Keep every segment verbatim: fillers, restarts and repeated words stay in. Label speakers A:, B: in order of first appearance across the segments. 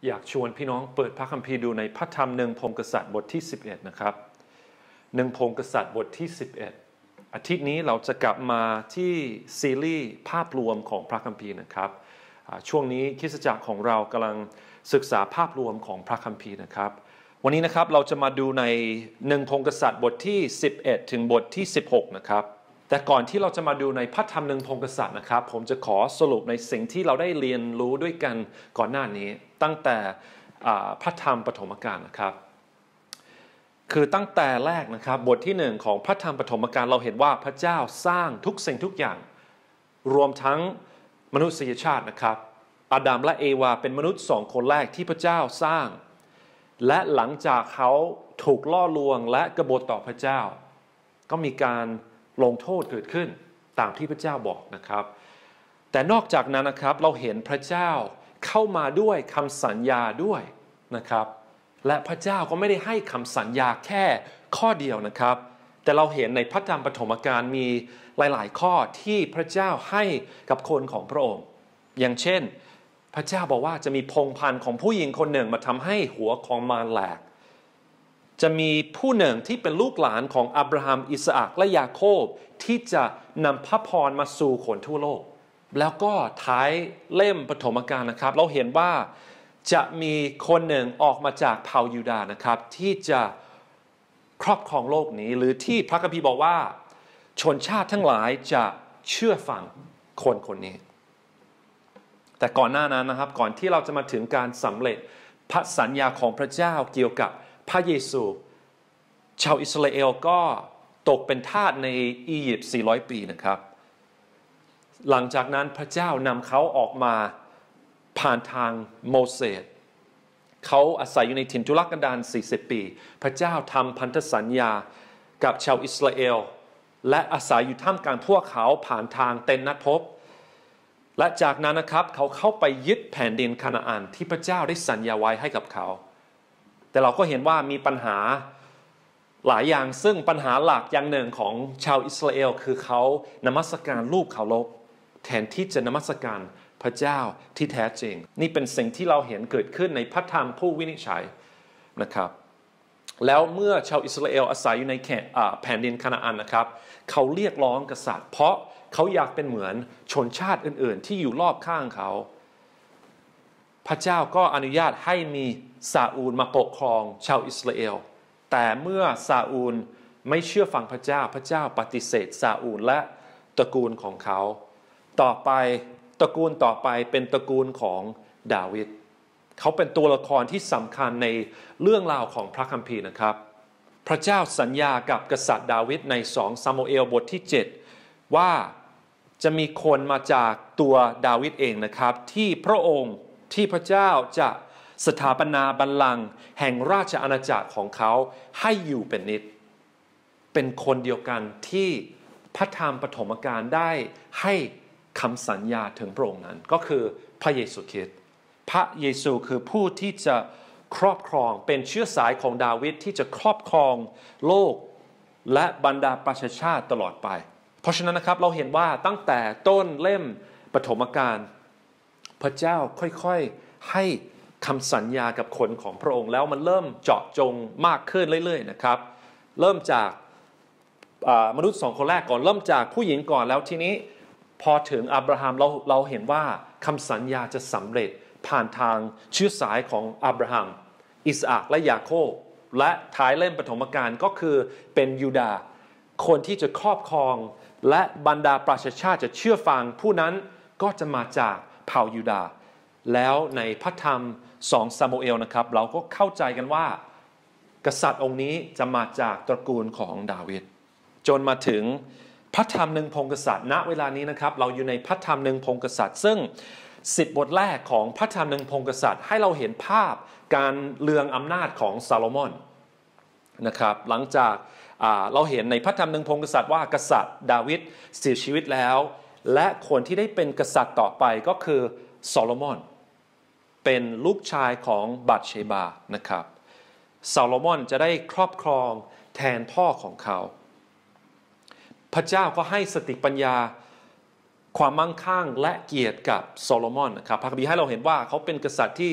A: อยากชวนพี่น้องเปิดพระคัมภีร์ดูในพระธรรมหนึ่งพงศ์กษัตริย์บทที่สิบเอ็ดนะครับหนึ่งพงศ์กษัตริย์บทที่สิบเอ็ดอาทิตย์นี้เราจะกลับมาที่ซีรีส์ภาพรวมของพระคัมภีร์นะครับช่วงนี้คริสตจักรของเรากำลังศึกษาภาพรวมของพระคัมภีร์นะครับวันนี้นะครับเราจะมาดูในหนึ่งพงศ์กษัตริย์บทที่สิบเอ็ดถึงบทที่สิบหกนะครับแต่ก่อนที่เราจะมาดูในพระธรรมหนึ่งพงศ์กษัตริย์นะครับผมจะขอสรุปในสิ่งที่เราได้เรียนรู้ด้วยกันก่อนหน้านี้ตั้งแต่พระธรรมปฐมกาลนะครับคือตั้งแต่แรกนะครับบทที่หนึ่งของพระธรรมปฐมกาลเราเห็นว่าพระเจ้าสร้างทุกสิ่งทุกอย่างรวมทั้งมนุษยชาตินะครับอาดัมและเอวาเป็นมนุษย์สองคนแรกที่พระเจ้าสร้างและหลังจากเขาถูกล่อลวงและกบฏต่อพระเจ้าก็มีการลงโทษเกิดขึ้นตามที่พระเจ้าบอกนะครับแต่นอกจากนั้นนะครับเราเห็นพระเจ้าเข้ามาด้วยคำสัญญาด้วยนะครับและพระเจ้าก็ไม่ได้ให้คำสัญญาแค่ข้อเดียวนะครับแต่เราเห็นในพระธรรมปฐมกาลมีหลายๆข้อที่พระเจ้าให้กับคนของพระองค์อย่างเช่นพระเจ้าบอกว่าจะมีพงศ์พันธุ์ของผู้หญิงคนหนึ่งมาทำให้หัวของมารแหลกจะมีผู้หนึ่งที่เป็นลูกหลานของอับราฮัมอิสอัคและยาโคบที่จะนำพระพรมาสู่คนทั่วโลกแล้วก็ท้ายเล่มปฐมกาลนะครับเราเห็นว่าจะมีคนหนึ่งออกมาจากเผ่ายูดาห์นะครับที่จะครอบครองโลกนี้หรือที่พระคัมภีร์บอกว่าชนชาติทั้งหลายจะเชื่อฟังคนคนนี้แต่ก่อนหน้านั้นนะครับก่อนที่เราจะมาถึงการสำเร็จพระสัญญาของพระเจ้าเกี่ยวกับพระเยซูชาวอิสราเอลก็ตกเป็นทาสในอียิปต์สี่ร้อยปีนะครับหลังจากนั้นพระเจ้านำเขาออกมาผ่านทางโมเสสเขาอาศัยอยู่ในถิ่นทุรกันดารสี่สิบปีพระเจ้าทำพันธสัญญากับชาวอิสราเอลและอาศัยอยู่ท่ามกลางพวกเขาผ่านทางเต็นท์นัดพบและจากนั้นนะครับเขาเข้าไปยึดแผ่นดินคานาอันที่พระเจ้าได้สัญญาไว้ให้กับเขาแต่เราก็เห็นว่ามีปัญหาหลายอย่างซึ่งปัญหาหลักอย่างหนึ่งของชาวอิสราเอลคือเขานมัสการรูปเคารพแทนที่จะนมัสการพระเจ้าที่แท้จริงนี่เป็นสิ่งที่เราเห็นเกิดขึ้นในพระธรรมผู้วินิจฉัยนะครับแล้วเมื่อชาวอิสราเอลอาศัยอยู่ในแผ่นดินคานาอันนะครับเขาเรียกร้องกษัตริย์เพราะเขาอยากเป็นเหมือนชนชาติอื่นๆที่อยู่รอบข้างเขาพระเจ้าก็อนุญาตให้มีซาอูลมาปกครองชาวอิสราเอลแต่เมื่อซาอูลไม่เชื่อฟังพระเจ้าพระเจ้าปฏิเสธซาอูลและตระกูลของเขาต่อไปตระกูลต่อไปเป็นตระกูลของดาวิดเขาเป็นตัวละครที่สำคัญในเรื่องราวของพระคัมภีร์นะครับพระเจ้าสัญญากับกษัตริย์ดาวิดในสองซามูเอลบทที่เจ็ดว่าจะมีคนมาจากตัวดาวิดเองนะครับที่พระองค์ที่พระเจ้าจะสถาปนาบัลลังก์แห่งราชอาณาจักรของเขาให้อยู่เป็นนิจเป็นคนเดียวกันที่พระธรรมปฐมกาลได้ให้คำสัญญาถึงพระองค์นั้นก็คือพระเยซูคริสต์พระเยซูคือผู้ที่จะครอบครองเป็นเชื้อสายของดาวิดที่จะครอบครองโลกและบรรดาประชาชาติตลอดไปเพราะฉะนั้นนะครับเราเห็นว่าตั้งแต่ต้นเล่มปฐมกาลพระเจ้าค่อยๆให้คำสัญญากับคนของพระองค์แล้วมันเริ่มเจาะจงมากขึ้นเรื่อยๆนะครับเริ่มจากมนุษย์สองคนแรกก่อนเริ่มจากผู้หญิงก่อนแล้วทีนี้พอถึงอับราฮัมเราเราเห็นว่าคำสัญญาจะสำเร็จผ่านทางเชื้อสายของอับราฮัมอิสอัคและยาโคบและท้ายเล่มปฐมกาลก็คือเป็นยูดาห์คนที่จะครอบครองและบรรดาประชาชาติจะเชื่อฟังผู้นั้นก็จะมาจากเผ่ายูดาห์แล้วในพระธรรมสองซามูเอลนะครับเราก็เข้าใจกันว่ากษัตริย์องค์นี้จะมาจากตระกูลของดาวิดจนมาถึงพระธรรมหนึ่งพงศ์กษัตริย์ณเวลานี้นะครับเราอยู่ในพระธรรมหนึ่งพงศ์กษัตริย์ซึ่งสิบบทแรกของพระธรรมหนึ่งพงศ์กษัตริย์ให้เราเห็นภาพการเลืองอำนาจของซาโลมอนนะครับหลังจากเราเห็นในพระธรรมหนึ่งพงศ์กษัตริย์ว่ากษัตริย์ดาวิดเสียชีวิตแล้วและคนที่ได้เป็นกษัตริย์ต่อไปก็คือโซโลมอนเป็นลูกชายของบัตเชบานะครับซาโลมอนจะได้ครอบครองแทนพ่อของเขาพระเจ้าก็ให้สติปัญญาความมั่งคั่งและเกียรติกับโซโลมอนนะครับพระคัมภีร์ให้เราเห็นว่าเขาเป็นกษัตริย์ที่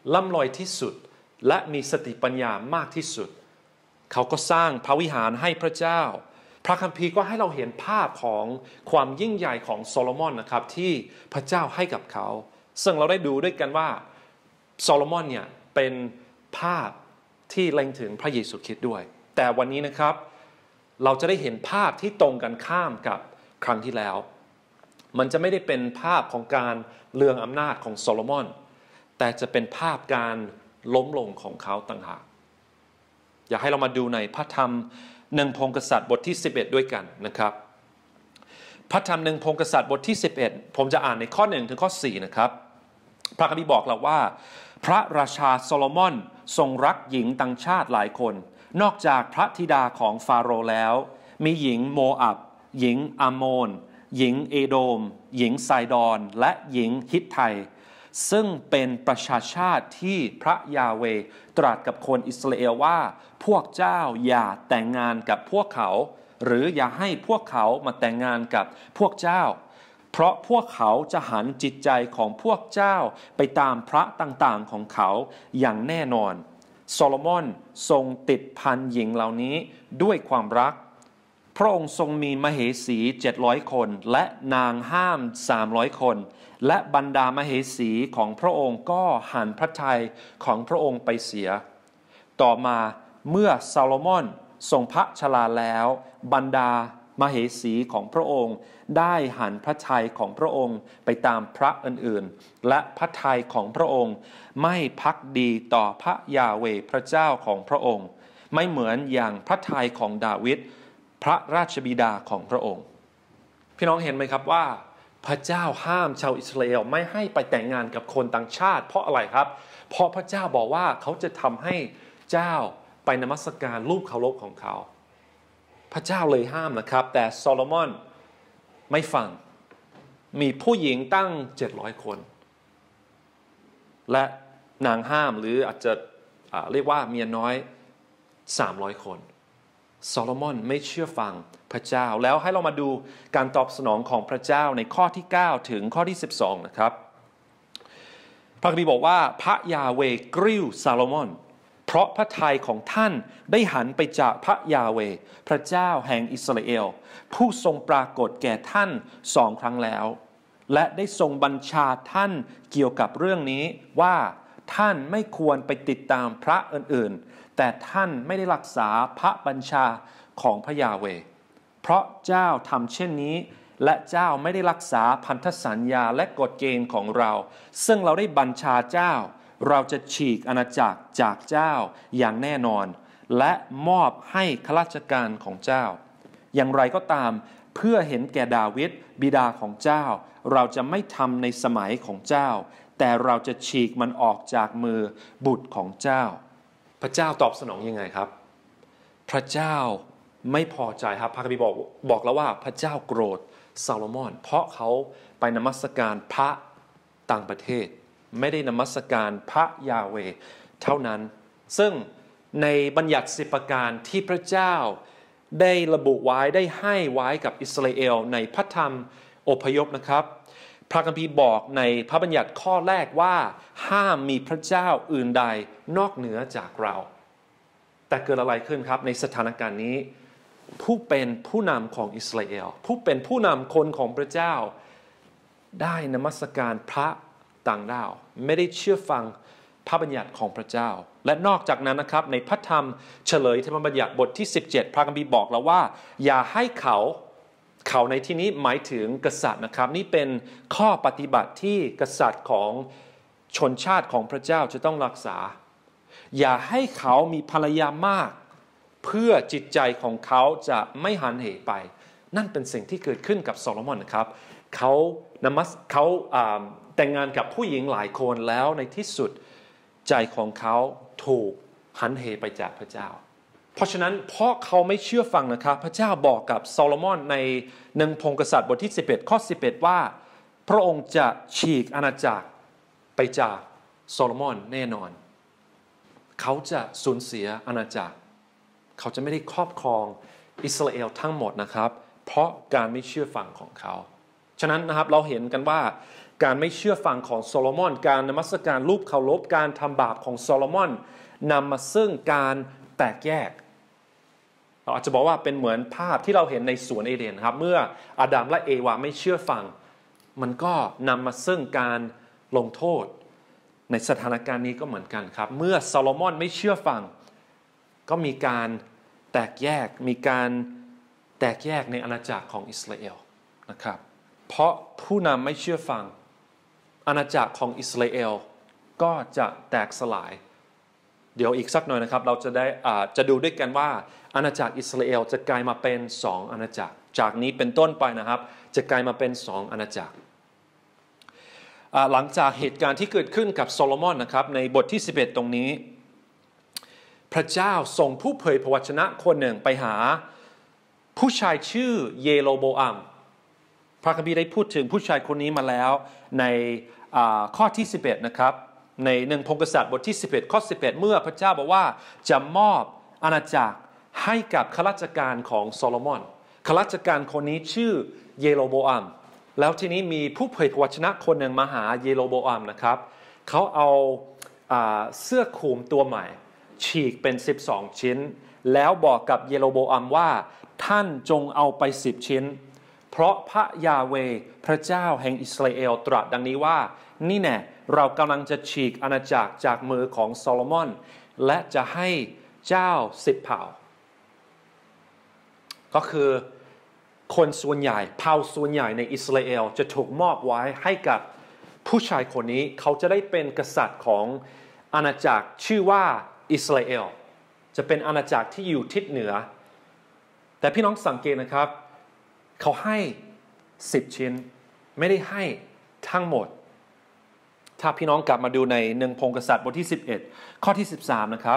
A: ล่ำลอยที่สุดและมีสติปัญญามากที่สุดเขาก็สร้างพระวิหารให้พระเจ้าพระคัมภีร์ก็ให้เราเห็นภาพของความยิ่งใหญ่ของโซโลมอนนะครับที่พระเจ้าให้กับเขาซึ่งเราได้ดูด้วยกันว่าโซโลมอนเนี่ยเป็นภาพที่เล็งถึงพระเยซูคริสต์ด้วยแต่วันนี้นะครับเราจะได้เห็นภาพที่ตรงกันข้ามกับครั้งที่แล้วมันจะไม่ได้เป็นภาพของการเลืองอำนาจของโซโลมอนแต่จะเป็นภาพการล้มลงของเขาต่างหากอยากให้เรามาดูในพระธรรมหนึ่งพงศ์กษัตริย์บทที่สิบเอ็ดด้วยกันนะครับพระธรรมหนึ่งพงศ์กษัตริย์บทที่สิบเอ็ดผมจะอ่านในข้อหนึ่งถึงข้อสี่นะครับพระคัมภีร์บอกเราว่าพระราชาโซโลมอนทรงรักหญิงต่างชาติหลายคนนอกจากพระธิดาของฟาโรห์แล้วมีหญิงโมอับหญิงอาโมนหญิงเอโดมหญิงไซดอนและหญิงฮิตไทซึ่งเป็นประชาชาติที่พระยาเวห์ตรัสกับคนอิสราเอลว่าพวกเจ้าอย่าแต่งงานกับพวกเขาหรืออย่าให้พวกเขามาแต่งงานกับพวกเจ้าเพราะพวกเขาจะหันจิตใจของพวกเจ้าไปตามพระต่างๆของเขาอย่างแน่นอนโซโลมอนทรงติดพันหญิงเหล่านี้ด้วยความรักพระองค์ทรงมีมเหสีเจ็ดร้อยคนและนางห้ามสามร้อยคนและบรรดามเหสีของพระองค์ก็หันพระทัยของพระองค์ไปเสียต่อมาเมื่อโซโลมอนทรงพระชราแล้วบรรดามเหสีของพระองค์ได้หันพระทัยของพระองค์ไปตามพระอื่นๆและพระทัยของพระองค์ไม่ภักดีต่อพระยาเวห์พระเจ้าของพระองค์ไม่เหมือนอย่างพระทัยของดาวิดพระราชบิดาของพระองค์พี่น้องเห็นไหมครับว่าพระเจ้าห้ามชาวอิสราเอลไม่ให้ไปแต่งงานกับคนต่างชาติเพราะอะไรครับเพราะพระเจ้าบอกว่าเขาจะทำให้เจ้าไปนมัสการรูปเคารพของเขาพระเจ้าเลยห้ามนะครับแต่โซโลมอนไม่ฟังมีผู้หญิงตั้งเจ็ดร้อยคนและนางห้ามหรืออาจจะเรียกว่าเมียน้อยสามร้อยคนโซโลมอนไม่เชื่อฟังพระเจ้าแล้วให้เรามาดูการตอบสนองของพระเจ้าในข้อที่เก้าถึงข้อที่สิบสองนะครับพระคัมภีร์บอกว่าพระยาเวห์กริ้วโซโลมอนเพราะพระทัยของท่านได้หันไปจากพระยาเวห์พระเจ้าแห่งอิสราเอลผู้ทรงปรากฏแก่ท่านสองครั้งแล้วและได้ทรงบัญชาท่านเกี่ยวกับเรื่องนี้ว่าท่านไม่ควรไปติดตามพระอื่นๆแต่ท่านไม่ได้รักษาพระบัญชาของพระยาเวห์เพราะเจ้าทำเช่นนี้และเจ้าไม่ได้รักษาพันธสัญญาและกฎเกณฑ์ของเราซึ่งเราได้บัญชาเจ้าเราจะฉีกอาณาจักรจากเจ้าอย่างแน่นอนและมอบให้ข้าราชการของเจ้าอย่างไรก็ตามเพื่อเห็นแก่ดาวิดบิดาของเจ้าเราจะไม่ทำในสมัยของเจ้าแต่เราจะฉีกมันออกจากมือบุตรของเจ้าพระเจ้าตอบสนองยังไงครับพระเจ้าไม่พอใจครับพระคัมภีร์บอกบอกแล้วว่าพระเจ้าโกรธโซโลมอนเพราะเขาไปนมัสการพระต่างประเทศไม่ได้นมัสการพระยาเวห์เท่านั้นซึ่งในบัญญัติสิบประการที่พระเจ้าได้ระบุไว้ได้ให้ไว้กับอิสราเอลในพระธรรมอพยพนะครับพระคัมภีร์บอกในพระบัญญัติข้อแรกว่าห้ามมีพระเจ้าอื่นใดนอกเหนือจากเราแต่เกิดอะไรขึ้นครับในสถานการณ์นี้ผู้เป็นผู้นำของอิสราเอลผู้เป็นผู้นำคนของพระเจ้าได้นมัสการพระต่างดาวไม่ได้เชื่อฟังพระบัญญัติของพระเจ้าและนอกจากนั้นนะครับในพระธรรมเฉลยธรรมบัญญัติบทที่สิบเจ็ดพระคัมภีร์บอกเราว่าอย่าให้เขาเขาในที่นี้หมายถึงกษัตริย์นะครับนี่เป็นข้อปฏิบัติที่กษัตริย์ของชนชาติของพระเจ้าจะต้องรักษาอย่าให้เขามีภรรยามากเพื่อจิตใจของเขาจะไม่หันเหไปนั่นเป็นสิ่งที่เกิดขึ้นกับโซโลมอนนะครับเขานมัสเขาแต่งงานกับผู้หญิงหลายคนแล้วในที่สุดใจของเขาถูกหันเหไปจากพระเจ้าเพราะฉะนั้นเพราะเขาไม่เชื่อฟังนะครับพระเจ้าบอกกับโซโลมอนในหนึ่งพงศ์กษัตริย์บทที่สิบเอ็ดข้อสิบเอ็ดว่าพระองค์จะฉีกอาณาจักรไปจากโซโลมอนแน่นอนเขาจะสูญเสียอาณาจักรเขาจะไม่ได้ครอบครองอิสราเอลทั้งหมดนะครับเพราะการไม่เชื่อฟังของเขาฉะนั้นนะครับเราเห็นกันว่าการไม่เชื่อฟังของโซโลมอนการนมัสการรูปเคารพการทำบาปของโซโลมอนนำมาซึ่งการแตกแยกเราอาจจะบอกว่าเป็นเหมือนภาพที่เราเห็นในสวนเอเดนครับเมื่ออาดัมและเอวาไม่เชื่อฟังมันก็นำมาซึ่งการลงโทษในสถานการณ์นี้ก็เหมือนกันครับเมื่อโซโลมอนไม่เชื่อฟังก็มีการแตกแยกมีการแตกแยกในอาณาจักรของอิสราเอลนะครับเพราะผู้นำไม่เชื่อฟังอาณาจักรของอิสราเอลก็จะแตกสลายเดี๋ยวอีกสักหน่อยนะครับเราจะได้จะดูด้วยกันว่าอาณาจักรอิสราเอลจะกลายมาเป็นสองอาณาจักรจากนี้เป็นต้นไปนะครับจะกลายมาเป็นสองอาณาจักรหลังจากเหตุการณ์ที่เกิดขึ้นกับโซโลมอนนะครับในบทที่สิบเอ็ดตรงนี้พระเจ้าส่งผู้เผยพระวจนะคนหนึ่งไปหาผู้ชายชื่อเยโรโบอัมพระคัมภีร์ได้พูดถึงผู้ชายคนนี้มาแล้วในข้อที่สิบเอ็ดนะครับในหนึ่งพงศ์กษัตริย์บทที่สิบเอ็ดข้อสิบเอ็ดเมื่อพระเจ้าบอกว่าจะมอบอาณาจักรให้กับข้าราชการของโซโลมอนข้าราชการคนนี้ชื่อเยโรโบอัมแล้วทีนี้มีผู้เผยพระวจนะคนหนึ่งมาหาเยโรโบอัมนะครับเขาเอาเสื้อคลุมตัวใหม่ฉีกเป็นสิบสองชิ้นแล้วบอกกับเยโรโบอัมว่าท่านจงเอาไปสิบชิ้นเพราะพระยาเวห์พระเจ้าแห่งอิสราเอลตรัสดังนี้ว่านี่แน่เรากำลังจะฉีกอาณาจักรจากมือของโซโลมอนและจะให้เจ้าสิบเผ่าก็คือคนส่วนใหญ่เผ่าส่วนใหญ่ในอิสราเอลจะถูกมอบไว้ให้กับผู้ชายคนนี้เขาจะได้เป็นกษัตริย์ของอาณาจักรชื่อว่าอิสราเอลจะเป็นอาณาจักรที่อยู่ทิศเหนือแต่พี่น้องสังเกตนะครับเขาให้สิบชิ้นไม่ได้ให้ทั้งหมดถ้าพี่น้องกลับมาดูในหนึ่งพงศ์กษัตริย์บทที่สิบเอ็ดข้อที่สิบสามนะครับ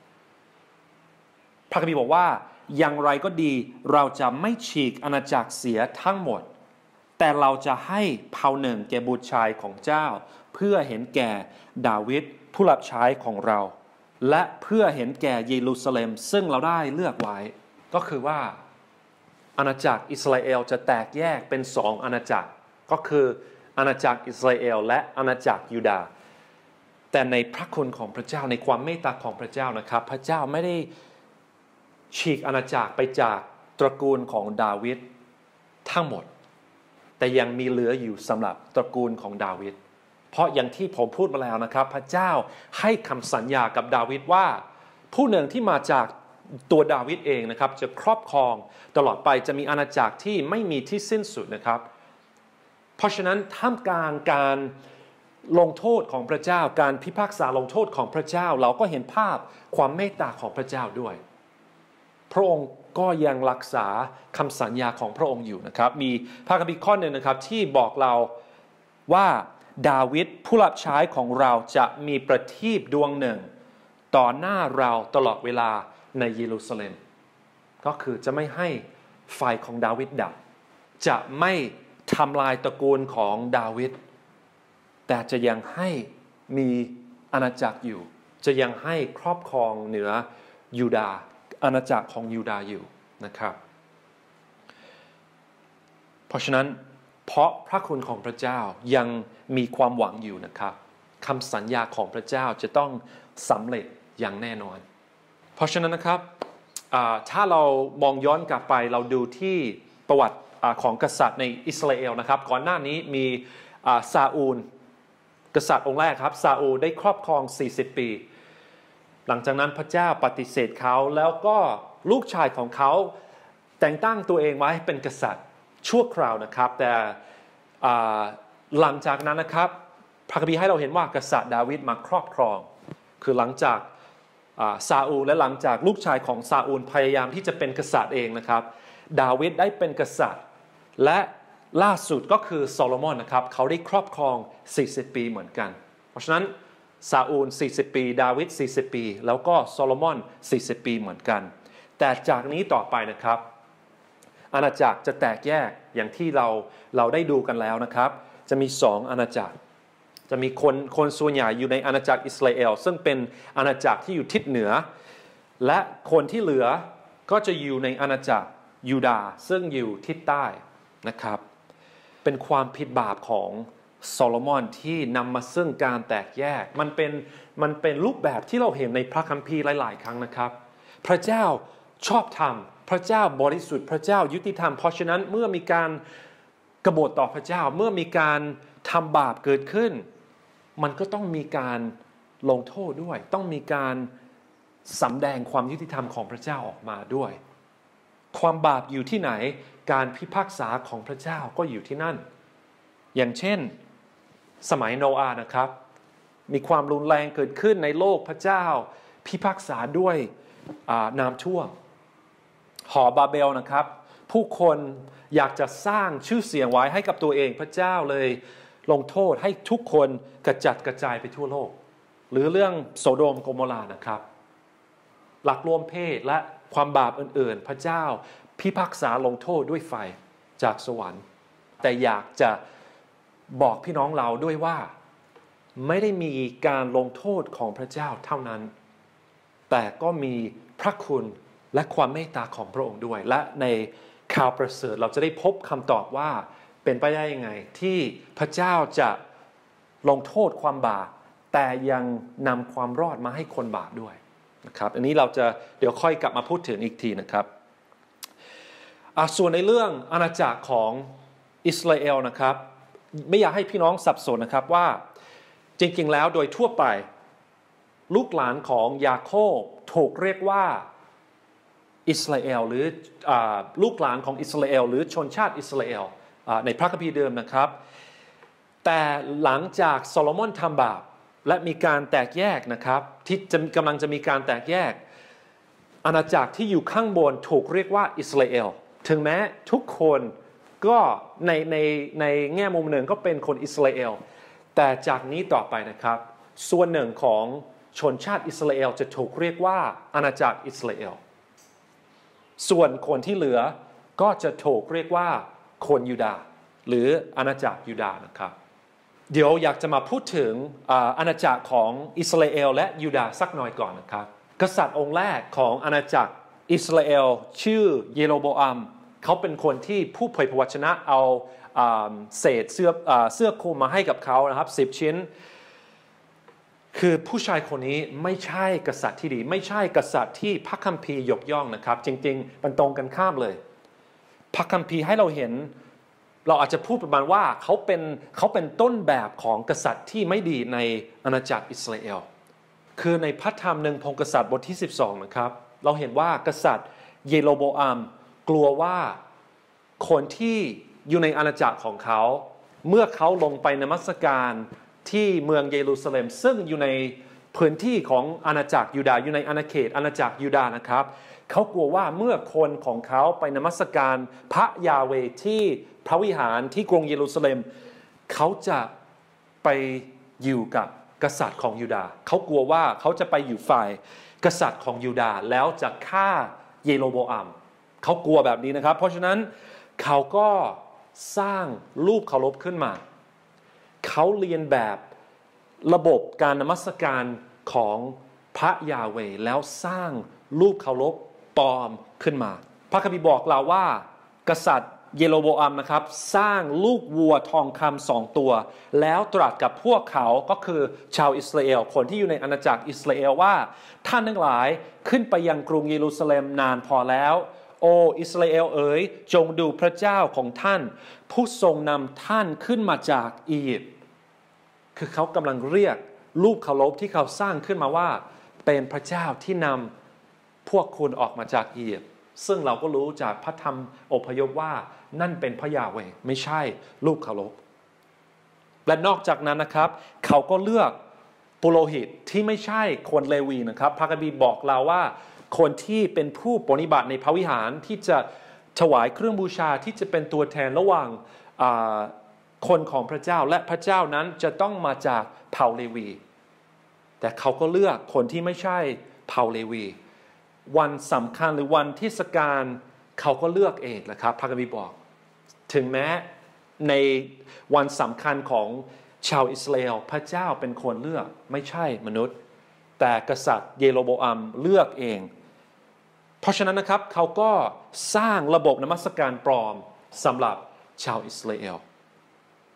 A: พระคัมภีร์บอกว่าอย่างไรก็ดีเราจะไม่ฉีกอาณาจักรเสียทั้งหมดแต่เราจะให้เผ่าหนึ่งแก่บุตรชายของเจ้าเพื่อเห็นแก่ดาวิดผู้รับใช้ของเราและเพื่อเห็นแก่เยรูซาเล็มซึ่งเราได้เลือกไว้ก็คือว่าอาณาจักรอิสราเอลจะแตกแยกเป็นสองอาณาจักรก็คืออาณาจักรอิสราเอลและอาณาจักรยูดาห์แต่ในพระคุณของพระเจ้าในความเมตตาของพระเจ้านะครับพระเจ้าไม่ได้ฉีกอาณาจักรไปจากตระกูลของดาวิดทั้งหมดแต่ยังมีเหลืออยู่สำหรับตระกูลของดาวิดเพราะอย่างที่ผมพูดมาแล้วนะครับพระเจ้าให้คำสัญญากับดาวิดว่าผู้หนึ่งที่มาจากตัวดาวิดเองนะครับจะครอบครองตลอดไปจะมีอาณาจักรที่ไม่มีที่สิ้นสุดนะครับเพราะฉะนั้นท่ามกลางการลงโทษของพระเจ้าการพิพากษาลงโทษของพระเจ้าเราก็เห็นภาพความเมตตาของพระเจ้าด้วยพระองค์ก็ยังรักษาคำสัญญาของพระองค์อยู่นะครับมีพระคัมภีร์ข้อหนึ่งนะครับที่บอกเราว่าดาวิดผู้รับใช้ของเราจะมีประทีปดวงหนึ่งต่อหน้าเราตลอดเวลาในเยรูซาเล็มก็คือจะไม่ให้ไฟของดาวิดดับจะไม่ทำลายตระกูลของดาวิดแต่จะยังให้มีอาณาจักรอยู่จะยังให้ครอบครองเหนือยูดาห์อาณาจักรของยูดาห์อยู่นะครับเพราะฉะนั้นเพราะพระคุณของพระเจ้ายังมีความหวังอยู่นะครับคำสัญญาของพระเจ้าจะต้องสำเร็จอย่างแน่นอนเพราะฉะนั้นนะครับถ้าเรามองย้อนกลับไปเราดูที่ประวัติของกษัตริย์ในอิสราเอลนะครับก่อนหน้านี้มีซาอูลกษัตริย์องค์แรกครับซาอูลได้ครอบครองสี่สิบปีหลังจากนั้นพระเจ้าปฏิเสธเขาแล้วก็ลูกชายของเขาแต่งตั้งตัวเองไว้เป็นกษัตริย์ชั่วคราวนะครับแต่หลังจากนั้นนะครับพระคัมภีร์ให้เราเห็นว่ากษัตริย์ดาวิดมาครอบครองคือหลังจากซาอูลและหลังจากลูกชายของซาอูลพยายามที่จะเป็นกษัตริย์เองนะครับดาวิดได้เป็นกษัตริย์และล่าสุดก็คือโซโลมอนนะครับเขาได้ครอบครองสี่สิบปีเหมือนกันเพราะฉะนั้นซาอูลสี่สิบปีดาวิดสี่สิบปีแล้วก็โซโลมอนสี่สิบปีเหมือนกันแต่จากนี้ต่อไปนะครับอาณาจักรจะแตกแยกอย่างที่เราเราได้ดูกันแล้วนะครับจะมีสองอาณาจักรจะมีคนคนส่วนใหญ่อยู่ในอาณาจักรอิสราเอลซึ่งเป็นอาณาจักรที่อยู่ทิศเหนือและคนที่เหลือก็จะอยู่ในอาณาจักรยูดาห์ซึ่งอยู่ทิศใต้นะครับเป็นความผิดบาปของโซโลมอนที่นำมาซึ่งการแตกแยกมันเป็นมันเป็นรูปแบบที่เราเห็นในพระคัมภีร์หลายๆครั้งนะครับพระเจ้าชอบธรรมพระเจ้าบริสุทธิ์พระเจ้ายุติธรรมเพราะฉะนั้นเมื่อมีการกบฏต่อพระเจ้าเมื่อมีการทำบาปเกิดขึ้นมันก็ต้องมีการลงโทษด้วยต้องมีการสำแดงความยุติธรรมของพระเจ้าออกมาด้วยความบาปอยู่ที่ไหนการพิพากษาของพระเจ้าก็อยู่ที่นั่นอย่างเช่นสมัยโนอาห์นะครับมีความรุนแรงเกิดขึ้นในโลกพระเจ้าพิพากษาด้วยน้ำท่วมหอบาเบลนะครับผู้คนอยากจะสร้างชื่อเสียงไว้ให้กับตัวเองพระเจ้าเลยลงโทษให้ทุกคนกระจัดกระจายไปทั่วโลกหรือเรื่องโสโดมโกโมรานะครับหลักลวงเพศและความบาปอื่นๆพระเจ้าพิพากษาลงโทษด้วยไฟจากสวรรค์แต่อยากจะบอกพี่น้องเราด้วยว่าไม่ได้มีการลงโทษของพระเจ้าเท่านั้นแต่ก็มีพระคุณและความเมตตาของพระองค์ด้วยและในข่าวประเสริฐเราจะได้พบคำตอบว่าเป็นไปได้ยังไงที่พระเจ้าจะลงโทษความบาปแต่ยังนำความรอดมาให้คนบาปด้วยนะครับอันนี้เราจะเดี๋ยวค่อยกลับมาพูดถึงอีกทีนะครับส่วนในเรื่องอาณาจักรของอิสราเอลนะครับไม่อยากให้พี่น้องสับสนนะครับว่าจริงๆแล้วโดยทั่วไปลูกหลานของยาโคบถูกเรียกว่าอิสราเอลหรือลูกหลานของอิสราเอลหรือชนชาติอิสราเอลในพระคัมภีร์เดิมนะครับแต่หลังจากโซโลมอนทำบาปและมีการแตกแยกนะครับที่จะกำลังจะมีการแตกแยกอาณาจักรที่อยู่ข้างบนถูกเรียกว่าอิสราเอลถึงแม้ทุกคนก็ในในในแง่มุมหนึ่งก็เป็นคนอิสราเอลแต่จากนี้ต่อไปนะครับส่วนหนึ่งของชนชาติอิสราเอลจะถูกเรียกว่าอาณาจักรอิสราเอลส่วนคนที่เหลือก็จะถูกเรียกว่าคนยูดาห์หรืออาณาจักรยูดาห์นะครับเดี๋ยวอยากจะมาพูดถึงอาณาจักรของอิสราเอลและยูดาห์สักหน่อยก่อนนะครับกษัตริย์องค์แรกของอาณาจักรอิสราเอลชื่อเยโรโบอัมเขาเป็นคนที่ผู้เผยพระวจนะเอาเศษเสื้อเสื้อคลุมมาให้กับเขานะครับสิบชิ้นคือผู้ชายคนนี้ไม่ใช่กษัตริย์ที่ดีไม่ใช่กษัตริย์ที่พระคัมภีร์ยกย่องนะครับจริงๆมันตรงกันข้ามเลยพระคัมภีร์ให้เราเห็นเราอาจจะพูดประมาณว่าเขาเป็นเขาเป็นต้นแบบของกษัตริย์ที่ไม่ดีในอาณาจักรอิสราเอลคือในพระธรรมหนึ่งพงศ์กษัตริย์บทที่สิบสองนะครับเราเห็นว่ากษัตริย์เยโรโบอัมกลัวว่าคนที่อยู่ในอาณาจักรของเขาเมื่อเขาลงไปนมัสการที่เมืองเยรูซาเล็มซึ่งอยู่ในพื้นที่ของอาณาจักรยูดาห์อยู่ในอาณาเขตอาณาจักรยูดาห์นะครับเขากลัวว่าเมื่อคนของเขาไปนมัสการพระยาเวห์ที่พระวิหารที่กรุงเยรูซาเล็มเขาจะไปอยู่กับกษัตริย์ของยูดาห์เขากลัวว่าเขาจะไปอยู่ฝ่ายกษัตริย์ของยูดาห์แล้วจะฆ่าเยโรโบอัมเขากลัวแบบนี้นะครับเพราะฉะนั้นเขาก็สร้างรูปเคารพขึ้นมาเขาเรียนแบบระบบการนมัสการของพระยาเวห์แล้วสร้างรูปเคารพปลอมขึ้นมาพระคัมภีร์บอกเราว่ากษัตริย์เยโรโบอัมนะครับสร้างลูกวัวทองคำสองตัวแล้วตรัสกับพวกเขาก็คือชาวอิสราเอลคนที่อยู่ในอาณาจักรอิสราเอลว่าท่านทั้งหลายขึ้นไปยังกรุงเยรูซาเล็มนานพอแล้วโออิสราเอลเอ๋ยจงดูพระเจ้าของท่านผู้ทรงนำท่านขึ้นมาจากอียิปต์คือเขากำลังเรียกรูปเคารพที่เขาสร้างขึ้นมาว่าเป็นพระเจ้าที่นำพวกคุณออกมาจากอียิปต์ซึ่งเราก็รู้จากพระธรรมอพยพว่านั่นเป็นพระยาเวห์ไม่ใช่รูปเคารพและนอกจากนั้นนะครับเขาก็เลือกปุโรหิตที่ไม่ใช่คนเลวีนะครับพระคัมภีร์บอกเราว่าคนที่เป็นผู้ปฏิบัติในพระวิหารที่จะถวายเครื่องบูชาที่จะเป็นตัวแทนระหว่างคนของพระเจ้าและพระเจ้านั้นจะต้องมาจากเผ่าเลวีแต่เขาก็เลือกคนที่ไม่ใช่เผ่าเลวีวันสำคัญหรือวันเทศกาลเขาก็เลือกเองนะครับพระคัมภีร์บอกถึงแม้ในวันสำคัญของชาวอิสราเอลพระเจ้าเป็นคนเลือกไม่ใช่มนุษย์แต่กษัตริย์เยโรโบอัมเลือกเองเพราะฉะนั้นนะครับเขาก็สร้างระบบนมัสการปลอมสำหรับชาวอิสราเอล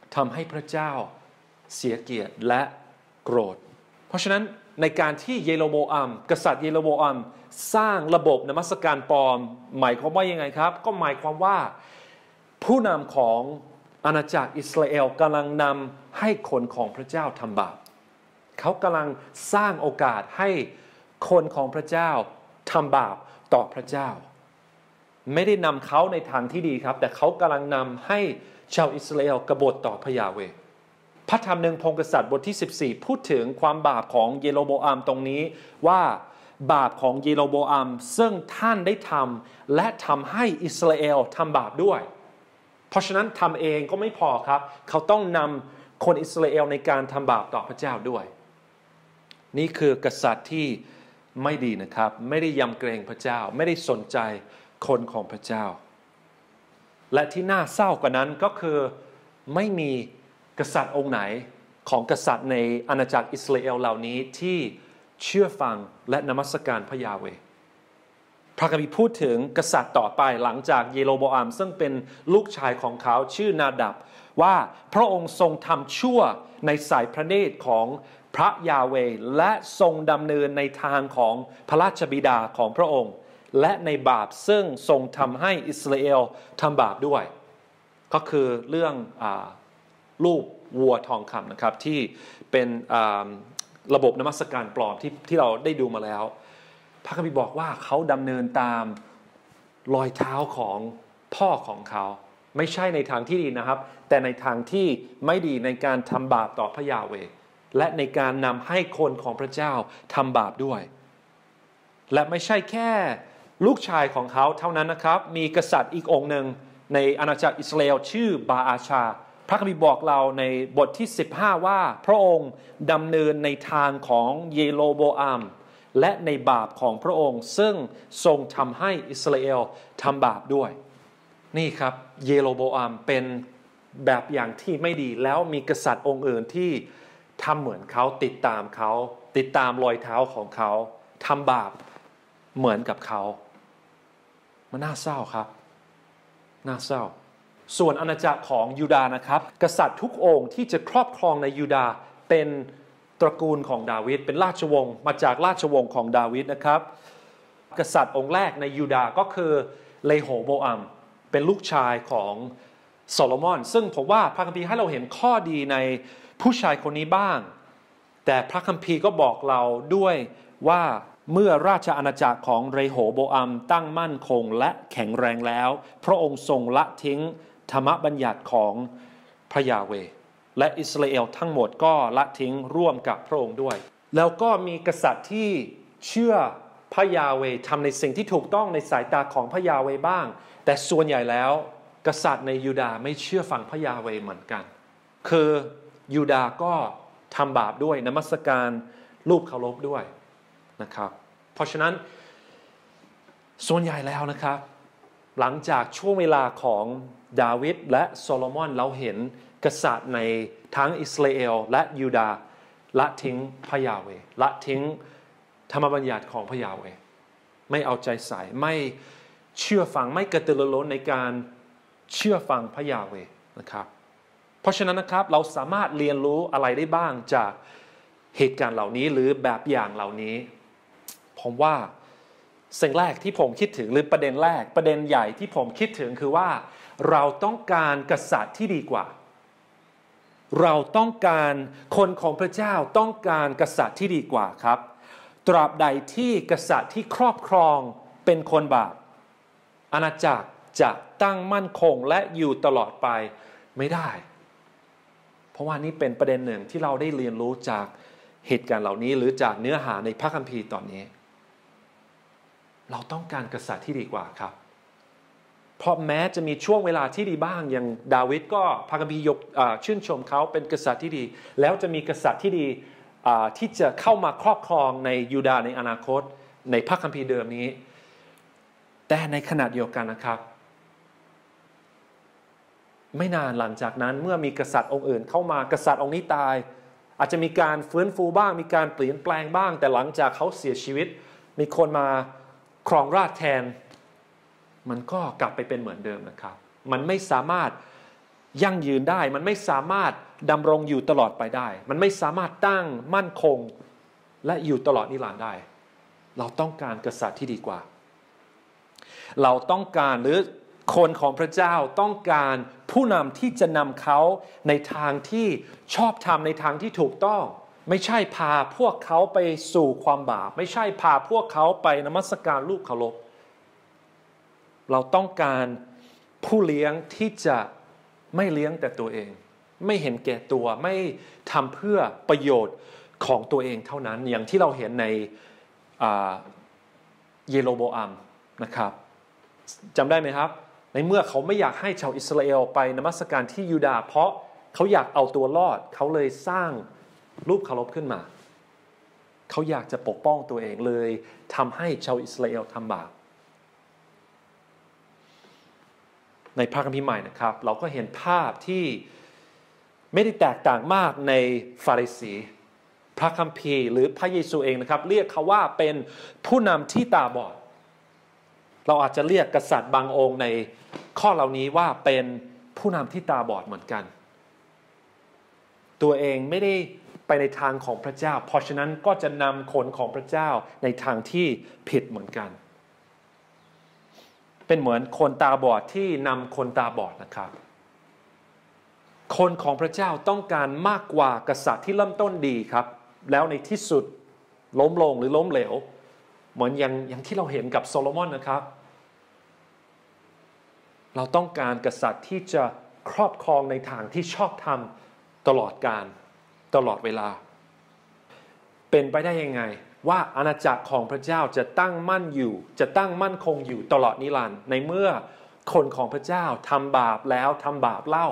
A: ทำให้พระเจ้าเสียเกียรติและโกรธเพราะฉะนั้นในการที่เยโรโบอัมกษัตริย์เยโรโบอัมสร้างระบบนมัสการปลอมหมายความว่ายังไงครับก็หมายความว่าผู้นำของอาณาจักรอิสราเอลกำลังนำให้คนของพระเจ้าทำบาปเขากำลังสร้างโอกาสให้คนของพระเจ้าทำบาปต่อพระเจ้าไม่ได้นำเขาในทางที่ดีครับแต่เขากำลังนำให้ชาวอิสราเอลกบฏต่อพระยาเวห์พระธรรมหนึ่งพงศ์กษัตริย์บทที่สิบสี่พูดถึงความบาปของเยโรโบอัมตรงนี้ว่าบาปของเยโรโบอัมซึ่งท่านได้ทำและทำให้อิสราเอลทำบาปด้วยเพราะฉะนั้นทำเองก็ไม่พอครับเขาต้องนำคนอิสราเอลในการทำบาปต่อพระเจ้าด้วยนี่คือกษัตริย์ที่ไม่ดีนะครับไม่ได้ยำเกรงพระเจ้าไม่ได้สนใจคนของพระเจ้าและที่น่าเศร้ากว่านั้นก็คือไม่มีกษัตริย์องค์ไหนของกษัตริย์ในอาณาจักรอิสราเอลเหล่านี้ที่เชื่อฟังและนมัสการพระยาเวห์พระคัมภีร์พูดถึงกษัตริย์ต่อไปหลังจากเยโรโบอัมซึ่งเป็นลูกชายของเขาชื่อนาดับว่าพระองค์ทรงทำชั่วในสายพระเนตรของพระยาเวห์และทรงดำเนินในทางของพระราชบิดาของพระองค์และในบาปซึ่งทรงทำให้อิสราเอลทำบาปด้วยก็คือเรื่องอ่ารูปวัวทองคำนะครับที่เป็นระบบนมัสการปลอมที่ที่เราได้ดูมาแล้วพระคัมภีร์บอกว่าเขาดำเนินตามรอยเท้าของพ่อของเขาไม่ใช่ในทางที่ดีนะครับแต่ในทางที่ไม่ดีในการทำบาปต่อพระยาเวห์และในการนำให้คนของพระเจ้าทำบาปด้วยและไม่ใช่แค่ลูกชายของเขาเท่านั้นนะครับมีกษัตริย์อีกองค์หนึ่งในอาณาจักรอิสราเอลชื่อบาอาชาพระคัมภีร์บอกเราในบทที่สิบห้าว่าพระองค์ดำเนินในทางของเยโรโบอัมและในบาปของพระองค์ซึ่งทรงทำให้อิสราเอลทำบาปด้วยนี่ครับเยโรโบอัมเป็นแบบอย่างที่ไม่ดีแล้วมีกษัตริย์องค์อื่นที่ทำเหมือนเขาติดตามเขาติดตามรอยเท้าของเขาทำบาปเหมือนกับเขามันน่าเศร้าครับน่าเศร้าส่วนอาณาจักรของยูดาห์นะครับกษัตริย์ทุกองค์ที่จะครอบครองในยูดาห์เป็นตระกูลของดาวิดเป็นราชวงศ์มาจากราชวงศ์ของดาวิดนะครับกษัตริย์องค์แรกในยูดาห์ก็คือเลโหโบอัมเป็นลูกชายของโซโลมอนซึ่งผมว่าพระคัมภีร์ให้เราเห็นข้อดีในผู้ชายคนนี้บ้างแต่พระคัมภีร์ก็บอกเราด้วยว่าเมื่อราชอาณาจักรของเรโหโบอัมตั้งมั่นคงและแข็งแรงแล้วพระองค์ทรงละทิ้งธรรมบัญญัติของพระยาเวห์และอิสราเอลทั้งหมดก็ละทิ้งร่วมกับพระองค์ด้วยแล้วก็มีกษัตริย์ที่เชื่อพระยาเวห์ทำในสิ่งที่ถูกต้องในสายตาของพระยาเวห์บ้างแต่ส่วนใหญ่แล้วกษัตริย์ในยูดาห์ไม่เชื่อฟังพระยาเวห์เหมือนกันคือยูดาห์ก็ทำบาปด้วยนมัสการรูปเคารพด้วยนะครับเพราะฉะนั้นส่วนใหญ่แล้วนะครับหลังจากช่วงเวลาของดาวิดและโซโลมอนเราเห็นกษัตริย์ในทั้งอิสราเอลและยูดาห์ละทิ้งพระยาเวห์ละทิ้งธรรมบัญญัติของพระยาเวห์ไม่เอาใจใส่ไม่เชื่อฟังไม่กระตือรือร้นในการเชื่อฟังพระยาเวห์นะครับเพราะฉะนั้นนะครับเราสามารถเรียนรู้อะไรได้บ้างจากเหตุการณ์เหล่านี้หรือแบบอย่างเหล่านี้ผมว่าสิ่งแรกที่ผมคิดถึงหรือประเด็นแรกประเด็นใหญ่ที่ผมคิดถึงคือว่าเราต้องการกษัตริย์ที่ดีกว่าเราต้องการคนของพระเจ้าต้องการกษัตริย์ที่ดีกว่าครับตราบใดที่กษัตริย์ที่ครอบครองเป็นคนบาปอาณาจักรจะตั้งมั่นคงและอยู่ตลอดไปไม่ได้เพราะว่านี่เป็นประเด็นหนึ่งที่เราได้เรียนรู้จากเหตุการณ์เหล่านี้หรือจากเนื้อหาในพระคัมภีร์ตอนนี้เราต้องการกษัตริย์ที่ดีกว่าครับเพราะแม้จะมีช่วงเวลาที่ดีบ้างอย่างดาวิดก็พระคัมภีร์ยกชื่นชมเขาเป็นกษัตริย์ที่ดีแล้วจะมีกษัตริย์ที่ดีที่จะเข้ามาครอบครองในยูดาห์ในอนาคตในพระคัมภีร์เดิมนี้แต่ในขณะเดียวกันนะครับไม่นานหลังจากนั้นเมื่อมีกษัตริย์องค์อื่นเข้ามากษัตริย์องค์นี้ตายอาจจะมีการฟื้นฟูบ้างมีการเปลี่ยนแปลงบ้างแต่หลังจากเขาเสียชีวิตมีคนมาครองราชย์แทนมันก็กลับไปเป็นเหมือนเดิมนะครับมันไม่สามารถยั่งยืนได้มันไม่สามารถดำรงอยู่ตลอดไปได้มันไม่สามารถตั้งมั่นคงและอยู่ตลอดนิรันดร์ได้เราต้องการกษัตริย์ที่ดีกว่าเราต้องการหรือคนของพระเจ้าต้องการผู้นำที่จะนำเขาในทางที่ชอบธรรมในทางที่ถูกต้องไม่ใช่พาพวกเขาไปสู่ความบาปไม่ใช่พาพวกเขาไปนมัสการรูปเคารพเราต้องการผู้เลี้ยงที่จะไม่เลี้ยงแต่ตัวเองไม่เห็นแก่ตัวไม่ทำเพื่อประโยชน์ของตัวเองเท่านั้นอย่างที่เราเห็นในเยโรโบอัมนะครับจำได้ไหมครับในเมื่อเขาไม่อยากให้ชาวอิสราเอลไปนมัสการที่ยูดาห์เพราะเขาอยากเอาตัวรอดเขาเลยสร้างรูปเคารพขึ้นมาเขาอยากจะปกป้องตัวเองเลยทำให้ชาวอิสราเอลทำบาปในพระคัมภีร์ใหม่นะครับเราก็เห็นภาพที่ไม่ได้แตกต่างมากในฟาริสีพระคัมภีร์หรือพระเยซูเองนะครับเรียกเขาว่าเป็นผู้นำที่ตาบอดเราอาจจะเรียกกษัตริย์บางองค์ในข้อเหล่านี้ว่าเป็นผู้นำที่ตาบอดเหมือนกันตัวเองไม่ได้ไปในทางของพระเจ้าเพราะฉะนั้นก็จะนำคนของพระเจ้าในทางที่ผิดเหมือนกันเป็นเหมือนคนตาบอดที่นำคนตาบอดนะครับคนของพระเจ้าต้องการมากกว่ากษัตริย์ที่เริ่มต้นดีครับแล้วในที่สุดล้มลงหรือล้มเหลวเหมือนอย่างอย่างที่เราเห็นกับโซโลมอนนะครับเราต้องการกษัตริย์ที่จะครอบครองในทางที่ชอบธรรมตลอดกาลตลอดเวลาเป็นไปได้ยังไงว่าอาณาจักรของพระเจ้าจะตั้งมั่นอยู่จะตั้งมั่นคงอยู่ตลอดนิรันดร์ในเมื่อคนของพระเจ้าทำบาปแล้วทำบาปเล่า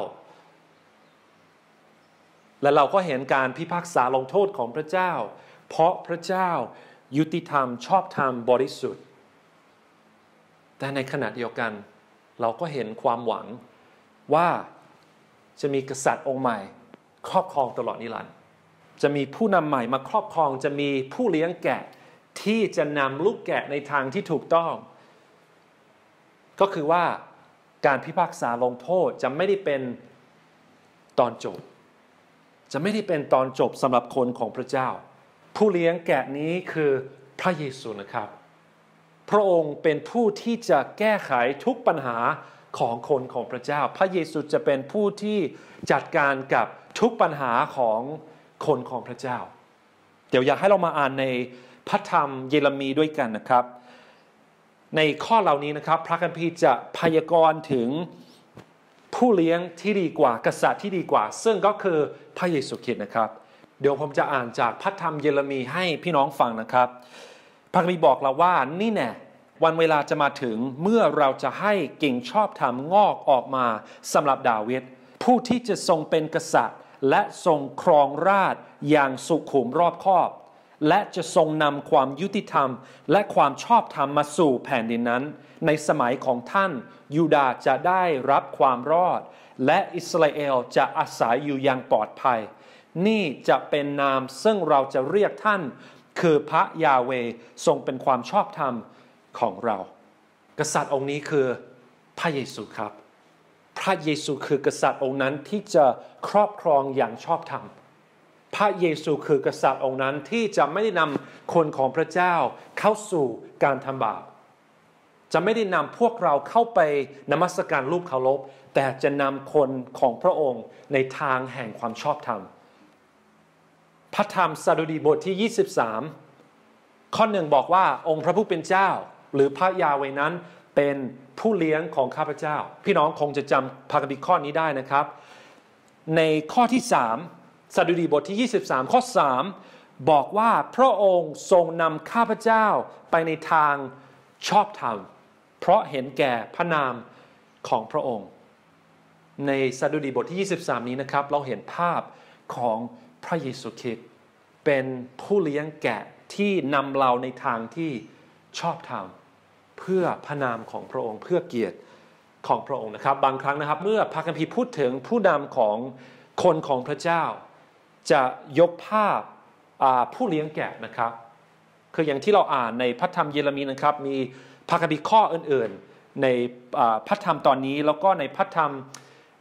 A: และเราก็เห็นการพิพากษาลงโทษของพระเจ้าเพราะพระเจ้ายุติธรรมชอบธรรมบริสุทธิ์แต่ในขณะเดียวกันเราก็เห็นความหวังว่าจะมีกษัตริย์องค์ใหม่ครอบครองตลอดนิรันดร์จะมีผู้นำใหม่มาครอบครองจะมีผู้เลี้ยงแกะที่จะนำลูกแกะในทางที่ถูกต้องก็คือว่าการพิพากษาลงโทษจะไม่ได้เป็นตอนจบจะไม่ได้เป็นตอนจบสำหรับคนของพระเจ้าผู้เลี้ยงแกะนี้คือพระเยซูนะครับพระองค์เป็นผู้ที่จะแก้ไขทุกปัญหาของคนของพระเจ้าพระเยซูจะเป็นผู้ที่จัดการกับทุกปัญหาของคนของพระเจ้าเดี๋ยวอยากให้เรามาอ่านในพระธรรมเยเรมีด้วยกันนะครับในข้อเหล่านี้นะครับพระคัมภีร์จะพยากรณ์ถึงผู้เลี้ยงที่ดีกว่ากษัตริย์ที่ดีกว่าซึ่งก็คือพระเยซูคริสต์นะครับเดี๋ยวผมจะอ่านจากพระธรรมเยเรมีให้พี่น้องฟังนะครับพระคัมภีร์บอกเราว่านี่แน่วันเวลาจะมาถึงเมื่อเราจะให้กิ่งชอบธรรมงอกออกมาสำหรับดาวิดผู้ที่จะทรงเป็นกษัตริย์และทรงครองราชย์อย่างสุขุมรอบคอบและจะทรงนำความยุติธรรมและความชอบธรรมมาสู่แผ่นดินนั้นในสมัยของท่านยูดาห์จะได้รับความรอดและอิสราเอลจะอาศัยอยู่อย่างปลอดภัยนี่จะเป็นนามซึ่งเราจะเรียกท่านคือพระยาเวห์ทรงเป็นความชอบธรรมของเรากษัตริย์องค์นี้คือพระเยซูครับพระเยซูคือกษัตริย์องค์นั้นที่จะครอบครองอย่างชอบธรรมพระเยซูคือกษัตริย์องค์นั้นที่จะไม่ได้นำคนของพระเจ้าเข้าสู่การทำบาปจะไม่ได้นำพวกเราเข้าไปนมัสการรูปเคารพแต่จะนำคนของพระองค์ในทางแห่งความชอบธรรมพระธรรมสดุดีบทที่ยี่สิบสามข้อหนึ่งบอกว่าองค์พระผู้เป็นเจ้าหรือพระยาเวห์นั้นเป็นผู้เลี้ยงของข้าพเจ้าพี่น้องคงจะจำพระคัมภีร์ข้อนี้ได้นะครับในข้อที่สามสดุดีบทที่ยี่สิบสามข้อสามบอกว่าพระองค์ทรงนำข้าพเจ้าไปในทางชอบธรรมเพราะเห็นแก่พระนามของพระองค์ในสดุดีบทที่ยี่สิบสามนี้นะครับเราเห็นภาพของพระเยซูคริสต์เป็นผู้เลี้ยงแกะที่นำเราในทางที่ชอบธรรมเพื่อพระนามของพระองค์เพื่อเกียรติของพระองค์นะครับบางครั้งนะครับเมื่อพระคัมภีร์พูดถึงผู้นำของคนของพระเจ้าจะยกภาพผู้เลี้ยงแกะนะครับคืออย่างที่เราอ่านในพระธรรมเยเรมีนะครับมีพระคัมภีร์ข้ออื่นๆในพระธรรมตอนนี้แล้วก็ในพระธรรม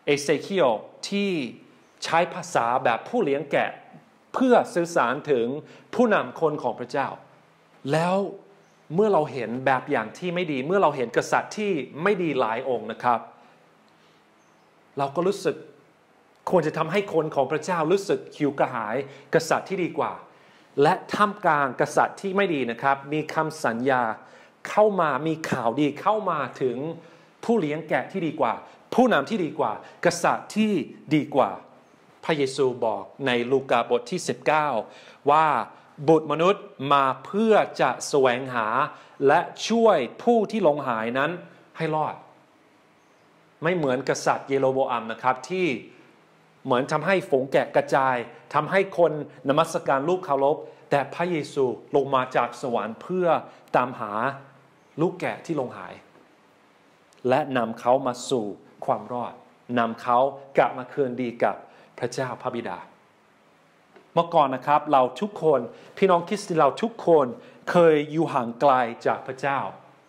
A: เอเซเคียลที่ใช้ภาษาแบบผู้เลี้ยงแกะเพื่อสื่อสารถึงผู้นำคนของพระเจ้าแล้วเมื่อเราเห็นแบบอย่างที่ไม่ดีเมื่อเราเห็นกษัตริย์ที่ไม่ดีหลายองค์นะครับเราก็รู้สึกควรจะทำให้คนของพระเจ้ารู้สึกหิวกระหายกษัตริย์ที่ดีกว่าและท่ามกลางกษัตริย์ที่ไม่ดีนะครับมีคำสัญญาเข้ามามีข่าวดีเข้ามาถึงผู้เลี้ยงแกะที่ดีกว่าผู้นำที่ดีกว่ากษัตริย์ที่ดีกว่าพระเยซูบอกในลูกาบทที่สิบเก้าว่าบุตรมนุษย์มาเพื่อจะแสวงหาและช่วยผู้ที่หลงหายนั้นให้รอดไม่เหมือนกษัตริย์เยโรโบอัมนะครับที่เหมือนทำให้ฝูงแกะกระจายทำให้คนนมัสการรูปเคารพแต่พระเยซูลงมาจากสวรรค์เพื่อตามหาลูกแกะที่หลงหายและนำเขามาสู่ความรอดนำเขากลับมาคืนดีกับพระเจ้าพระบิดาเมื่อก่อนนะครับเราทุกคนพี่น้องคริสเตียนเราทุกคนเคยอยู่ห่างไกลจากพระเจ้า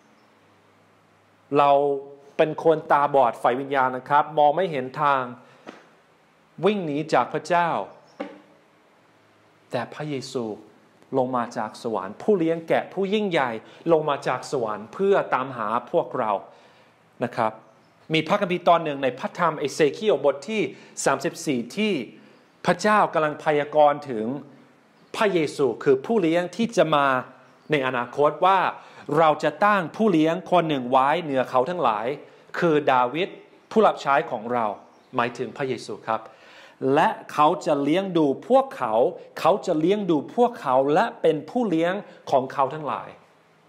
A: เราเป็นคนตาบอดฝ่ายวิญญาณนะครับมองไม่เห็นทางวิ่งหนีจากพระเจ้าแต่พระเยซูลงมาจากสวรรค์ผู้เลี้ยงแกะผู้ยิ่งใหญ่ลงมาจากสวรรค์เพื่อตามหาพวกเรานะครับมีพระคัมภีร์ตอนหนึ่งในพระธรรมเอเซเคียลบทที่สามสิบสี่ที่พระเจ้ากำลังพยากรณ์ถึงพระเยซูคือผู้เลี้ยงที่จะมาในอนาคตว่าเราจะตั้งผู้เลี้ยงคนหนึ่งไว้เหนือเขาทั้งหลายคือดาวิดผู้รับใช้ของเราหมายถึงพระเยซูครับและเขาจะเลี้ยงดูพวกเขาเขาจะเลี้ยงดูพวกเขาและเป็นผู้เลี้ยงของเขาทั้งหลาย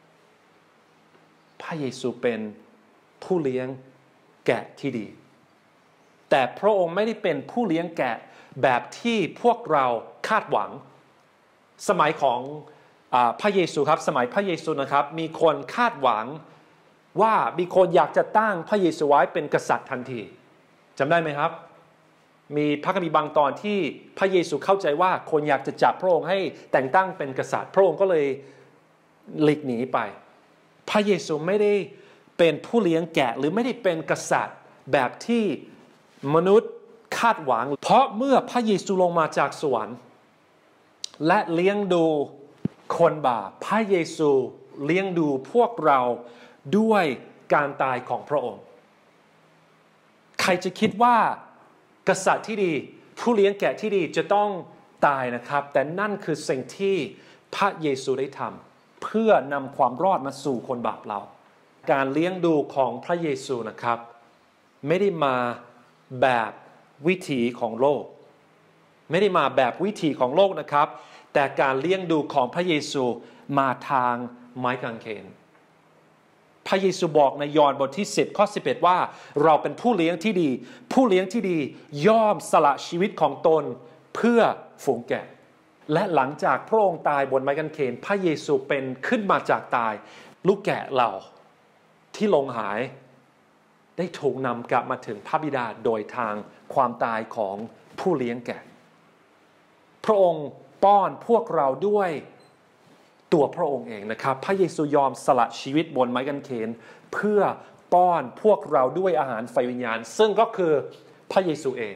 A: พระเยซูเป็นผู้เลี้ยงแกะที่ดีแต่พระองค์ไม่ได้เป็นผู้เลี้ยงแกะแบบที่พวกเราคาดหวังสมัยของพระเยซูครับสมัยพระเยซูนะครับมีคนคาดหวังว่ามีคนอยากจะตั้งพระเยซูไว้เป็นกษัตริย์ทันทีจำได้ไหมครับมีพระคัมภีร์บางตอนที่พระเยซูเข้าใจว่าคนอยากจะจับพระองค์ให้แต่งตั้งเป็นกษัตริย์พระองค์ก็เลยหลีกหนีไปพระเยซูไม่ได้เป็นผู้เลี้ยงแกะหรือไม่ได้เป็นกษัตริย์แบบที่มนุษย์คาดหวังเพราะเมื่อพระเยซูลงมาจากสวรรค์และเลี้ยงดูคนบาปพระเยซูเลี้ยงดูพวกเราด้วยการตายของพระองค์ใครจะคิดว่ากษัตริย์ที่ดีผู้เลี้ยงแกะที่ดีจะต้องตายนะครับแต่นั่นคือสิ่งที่พระเยซูได้ทำเพื่อนำความรอดมาสู่คนบาปเราการเลี้ยงดูของพระเยซูนะครับไม่ได้มาแบบวิถีของโลกไม่ได้มาแบบวิถีของโลกนะครับแต่การเลี้ยงดูของพระเยซูมาทางไม้กางเขนพระเยซูบอกในยอห์นบทที่สิบข้อสิบเอ็ดว่าเราเป็นผู้เลี้ยงที่ดีผู้เลี้ยงที่ดีย่อมสละชีวิตของตนเพื่อฝูงแกะและหลังจากพระองค์ตายบนไม้กางเขนพระเยซูเป็นขึ้นมาจากตายลูกแกะเราที่หลงหายได้ถูกนำกลับมาถึงพระบิดาโดยทางความตายของผู้เลี้ยงแกะพระองค์ป้อนพวกเราด้วยตัวพระองค์เองนะครับพระเยซูยอมสละชีวิตบนไม้กางเขนเพื่อป้อนพวกเราด้วยอาหารไฟวิญญาณซึ่งก็คือพระเยซูเอง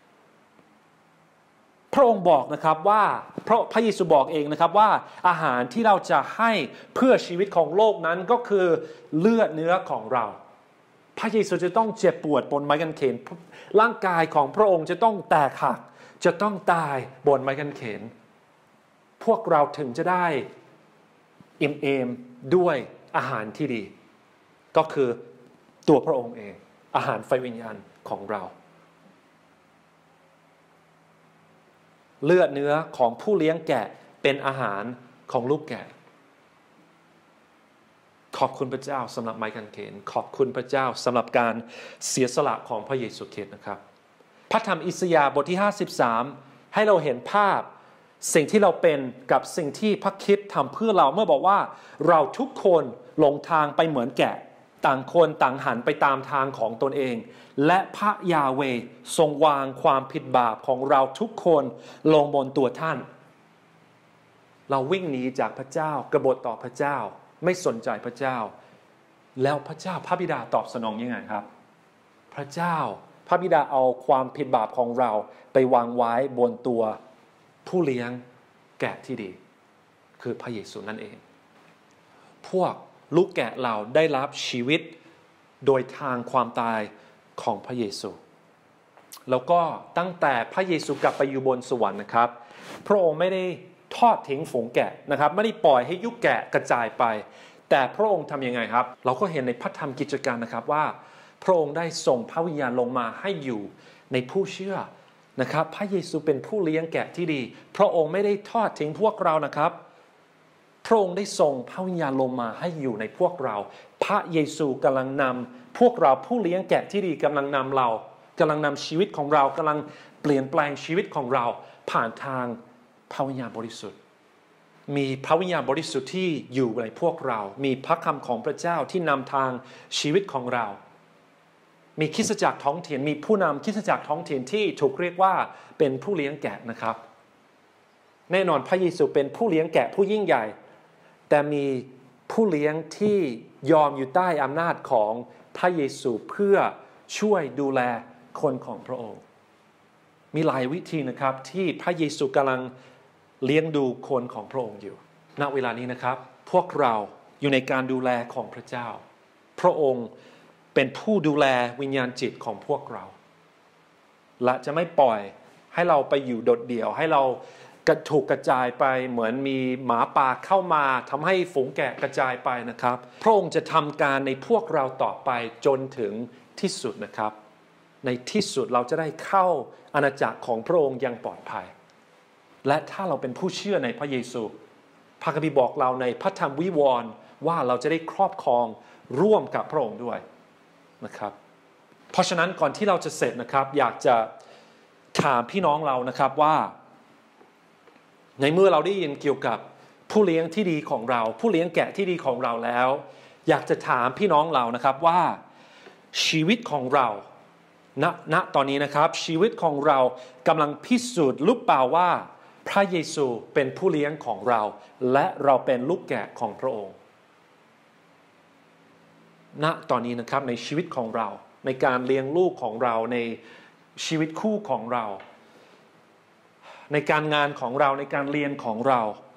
A: พระองค์บอกนะครับว่าเพราะพระเยซูบอกเองนะครับว่าอาหารที่เราจะให้เพื่อชีวิตของโลกนั้นก็คือเลือดเนื้อของเราพระเยซูจะต้องเจ็บปวดบนไม้กางเขนร่างกายของพระองค์จะต้องแตกหักจะต้องตายบนไม้กางเขนพวกเราถึงจะได้อิ่มเอมด้วยอาหารที่ดีก็คือตัวพระองค์เองอาหารไฟวิญญาณของเราเลือดเนื้อของผู้เลี้ยงแกะเป็นอาหารของลูกแกะขอบคุณพระเจ้าสำหรับไม้กางเขนขอบคุณพระเจ้าสำหรับการเสียสละของพระเยซูคริสต์นะครับพระธรรมอิสยาห์บทที่ห้าสิบสามให้เราเห็นภาพสิ่งที่เราเป็นกับสิ่งที่พระคริสต์ทำเพื่อเราเมื่อบอกว่าเราทุกคนหลงทางไปเหมือนแกะต่างคนต่างหันไปตามทางของตนเองและพระยาเวห์ทรงวางความผิดบาปของเราทุกคนลงบนตัวท่านเราวิ่งหนีจากพระเจ้ากบฏต่อพระเจ้าไม่สนใจพระเจ้าแล้วพระเจ้าพระบิดาตอบสนองยังไงครับพระเจ้าพระบิดาเอาความผิดบาปของเราไปวางไว้บนตัวผู้เลี้ยงแกะที่ดีคือพระเยซูนั่นเองพวกลูกแกะเราได้รับชีวิตโดยทางความตายของพระเยซูแล้วก็ตั้งแต่พระเยซูกลับไปอยู่บนสวรรค์นะครับพระองค์ไม่ได้ทอดทิ้งฝูงแกะนะครับไม่ได้ปล่อยให้ยุคแกะกระจายไปแต่พระองค์ทำยังไงครับเราก็เห็นในพระธรรมกิจการนะครับว่าพระองค์ได้ส่งพระวิญญาณลงมาให้อยู่ในผู้เชื่อนะครับพระเยซูเป็นผู้เลี้ยงแกะที่ดีพระองค์ไม่ได้ทอดทิ้งพวกเรานะครับพระองค์ได้ส่งพระวิญญาณลงมาให้อยู่ในพวกเราพระเยซูกำลังนำพวกเราผู้เลี้ยงแกะที่ดีกำลังนำเรากำลังนำชีวิตของเรากำลังเปลี่ยนแปลงชีวิตของเราผ่านทางพระวิญญาณบริสุทธิ์มีพระวิญญาณบริสุทธิ์ที่อยู่ในพวกเรามีพระคำของพระเจ้าที่นำทางชีวิตของเรามีคริสตจักรท้องถิ่นมีผู้นำคริสตจักรท้องถิ่นที่ถูกเรียกว่าเป็นผู้เลี้ยงแกะนะครับแน่นอนพระเยซูเป็นผู้เลี้ยงแกะผู้ยิ่งใหญ่แต่มีผู้เลี้ยงที่ยอมอยู่ใต้อำนาจของพระเยซูเพื่อช่วยดูแลคนของพระองค์มีหลายวิธีนะครับที่พระเยซูกำลังเลี้ยงดูคนของพระองค์อยู่ณเวลานี้นะครับพวกเราอยู่ในการดูแลของพระเจ้าพระองค์เป็นผู้ดูแลวิญญาณจิตของพวกเราและจะไม่ปล่อยให้เราไปอยู่โดดเดี่ยวให้เรากระถูกกระจายไปเหมือนมีหมาป่าเข้ามาทำให้ฝูงแกะกระจายไปนะครับพระองค์จะทำการในพวกเราต่อไปจนถึงที่สุดนะครับในที่สุดเราจะได้เข้าอาณาจักรของพระองค์อย่างปลอดภัยและถ้าเราเป็นผู้เชื่อในพระเยซูพระคัมภีร์บอกเราในพระธรรมวิวรณ์ว่าเราจะได้ครอบครองร่วมกับพระองค์ด้วยนะครับเพราะฉะนั้นก่อนที่เราจะเสร็จนะครับอยากจะถามพี่น้องเรานะครับว่าในเมื่อเราได้ยินเกี่ยวกับผู้เลี้ยงที่ดีของเราผู้เลี้ยงแกะที่ดีของเราแล้วอยากจะถามพี่น้องเรานะครับว่าชีวิตของเราณณตอนนี้นะครับชีวิตของเรากำลังพิสูจน์หรือเปล่าว่าพระเยซูเป็นผู้เลี้ยงของเราและเราเป็นลูกแกะของพระองค์ณตอนนี้นะครับในชีวิตของเราในการเลี้ยงลูกของเราในชีวิตคู่ของเราในการงานของเราในการเรียนของเรา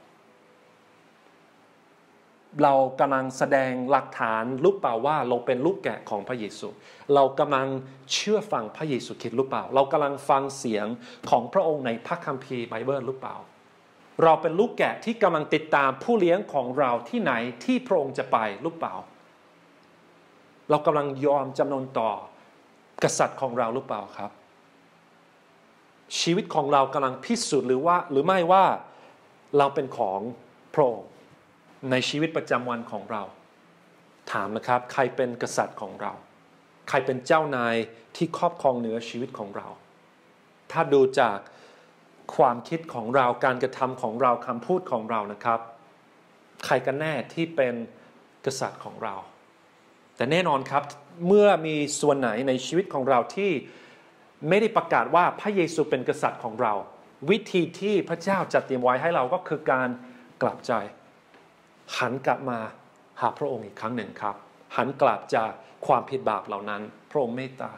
A: เรากำลังแสดงหลักฐานหรือเปล่าว่าเราเป็นลูกแกะของพระเยซูเรากำลังเชื่อฟังพระเยซูคริสต์หรือเปล่าเรากำลังฟังเสียงของพระองค์ในพระคัมภีร์ไบเบิลหรือเปล่าเราเป็นลูกแกะที่กำลังติดตามผู้เลี้ยงของเราที่ไหนที่พระองค์จะไปหรือเปล่าเรากำลังยอมจำนนต่อกษัตริย์ของเราหรือเปล่าครับชีวิตของเรากำลังพิสูจน์หรือว่าหรือไม่ว่าเราเป็นของพระองค์ในชีวิตประจำวันของเราถามนะครับใครเป็นกษัตริย์ของเราใครเป็นเจ้านายที่ครอบครองเหนือชีวิตของเราถ้าดูจากความคิดของเราการกระทำของเราคำพูดของเรานะครับใครกันแน่ที่เป็นกษัตริย์ของเราแต่แน่นอนครับเมื่อมีส่วนไหนในชีวิตของเราที่ไม่ได้ประกาศว่าพระเยซูเป็นกษัตริย์ของเราวิธีที่พระเจ้าจัดเตรียมไว้ให้เราก็คือการกลับใจหันกลับมาหาพระองค์อีกครั้งหนึ่งครับหันกลับจากความผิดบาปเหล่านั้นพระองค์เมตตา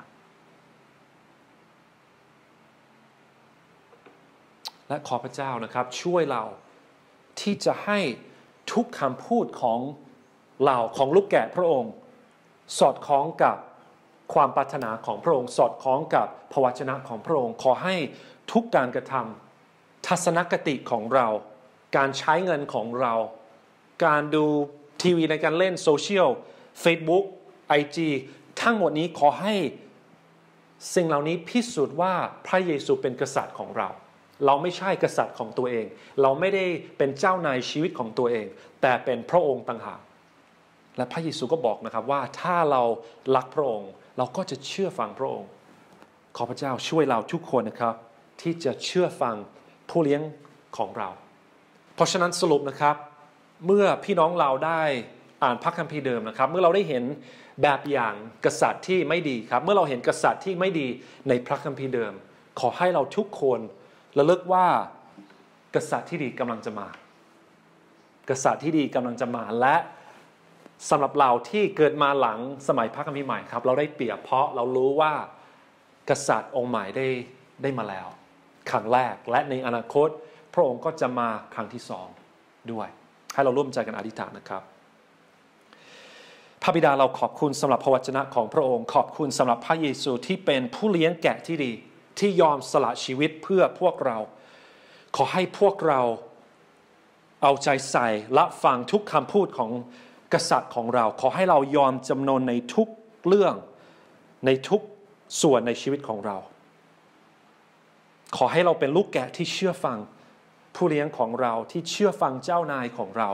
A: และขอพระเจ้านะครับช่วยเราที่จะให้ทุกคำพูดของเราของลูกแกะพระองค์สอดคล้องกับความปรารถนาของพระองค์สอดคล้องกับพระวจนะของพระองค์ขอให้ทุกการกระทำทัศนคติของเราการใช้เงินของเราการดูทีวีในการเล่นโซเชียล Facebook ไอ จี ทั้งหมดนี้ขอให้สิ่งเหล่านี้พิสูจน์ว่าพระเยซูเป็นกษัตริย์ของเราเราไม่ใช่กษัตริย์ของตัวเองเราไม่ได้เป็นเจ้านายชีวิตของตัวเองแต่เป็นพระองค์ต่างหากและพระเยซูก็บอกนะครับว่าถ้าเรารักพระองค์เราก็จะเชื่อฟังพระองค์ขอพระเจ้าช่วยเราทุกคนนะครับที่จะเชื่อฟังผู้เลี้ยงของเราเพราะฉะนั้นสรุปนะครับเมื่อพี่น้องเราได้อ่านพระคัมภีร์เดิมนะครับเมื่อเราได้เห็นแบบอย่างกษัตริย์ที่ไม่ดีครับเมื่อเราเห็นกษัตริย์ที่ไม่ดีในพระคัมภีร์เดิมขอให้เราทุกคนระลึกว่ากษัตริย์ที่ดีกำลังจะมากษัตริย์ที่ดีกำลังจะมาและสำหรับเราที่เกิดมาหลังสมัยพระคัมภีร์ใหม่ครับเราได้เปรียบเพราะเรารู้ว่ากกษัตริย์องค์ใหม่ได้ได้มาแล้วครั้งแรกและในอนาคตพระองค์ก็จะมาครั้งที่สองด้วยให้เราร่วมใจกันอธิษฐานนะครับพระบิดาเราขอบคุณสำหรับพระวจนะของพระองค์ขอบคุณสำหรับพระเยซูที่เป็นผู้เลี้ยงแกะที่ดีที่ยอมสละชีวิตเพื่อพวกเราขอให้พวกเราเอาใจใส่และฟังทุกคำพูดของกษัตริย์ของเราขอให้เรายอมจำนนในทุกเรื่องในทุกส่วนในชีวิตของเราขอให้เราเป็นลูกแกะที่เชื่อฟังผู้เลี้ยงของเราที่เชื่อฟังเจ้านายของเรา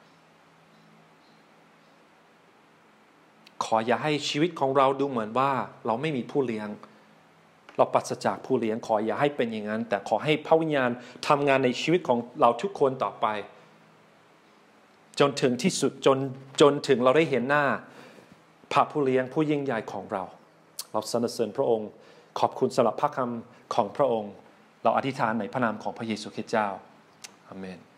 A: ขออย่าให้ชีวิตของเราดูเหมือนว่าเราไม่มีผู้เลี้ยงเราปราศจากผู้เลี้ยงขออย่าให้เป็นอย่างนั้นแต่ขอให้พระวิญญาณทำงานในชีวิตของเราทุกคนต่อไปจนถึงที่สุดจนจนถึงเราได้เห็นหน้าพระผู้เลี้ยงผู้ยิ่งใหญ่ของเราเราสรรเสริญพระองค์ขอบคุณสำหรับพระคำของพระองค์เราอธิษฐานในพระนามของพระเยซูคริสต์เจ้าอาเมน